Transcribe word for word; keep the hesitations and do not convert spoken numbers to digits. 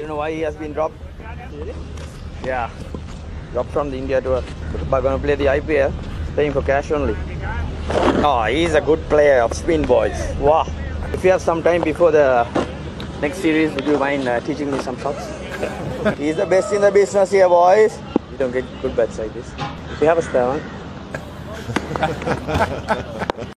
You know why he has been dropped? Really? Yeah. Dropped from the India tour. But going to play the I P L, playing for cash only. Oh, he's a good player of spin boys. Wow. If you have some time before the next series, would you mind uh, teaching me some shots? He's the best in the business here, boys. You don't get good bets like this. If you have a spare one.